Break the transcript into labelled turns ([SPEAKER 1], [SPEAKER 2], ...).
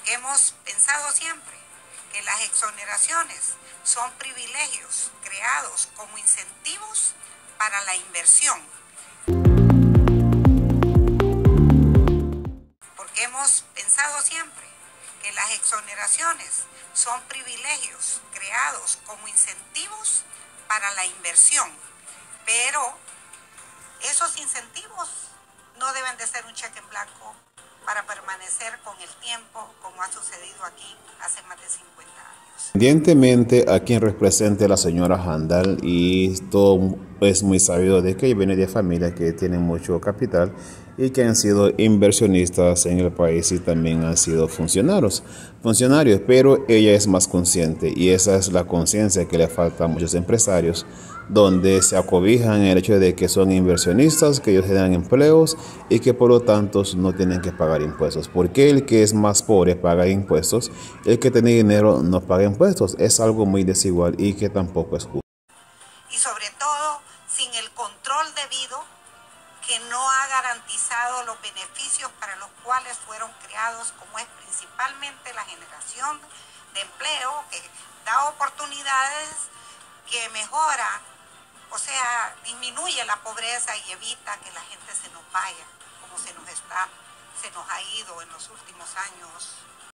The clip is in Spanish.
[SPEAKER 1] porque hemos pensado siempre que las exoneraciones son privilegios creados como incentivos para la inversión. Porque hemos pensado siempre que las exoneraciones son privilegios creados como incentivos para la inversión, pero esos incentivos no deben de ser un cheque en blanco para permanecer con el tiempo, como ha sucedido aquí hace más de 50 años.
[SPEAKER 2] Independientemente a quien represente la señora Handal, y todo es muy sabido de que viene de familias que tienen mucho capital y que han sido inversionistas en el país y también han sido funcionarios, pero ella es más consciente y esa es la conciencia que le falta a muchos empresarios, donde se acobijan en el hecho de que son inversionistas, que ellos generan empleos y que por lo tanto no tienen que pagar impuestos. Porque el que es más pobre paga impuestos, el que tiene dinero no paga impuestos. Es algo muy desigual y que tampoco es justo.
[SPEAKER 1] Y sobre todo sin el control debido, que no ha garantizado los beneficios para los cuales fueron creados, como es principalmente la generación de empleo, que da oportunidades, que mejora, o sea, disminuye la pobreza y evita que la gente se nos vaya, como se nos ha ido en los últimos años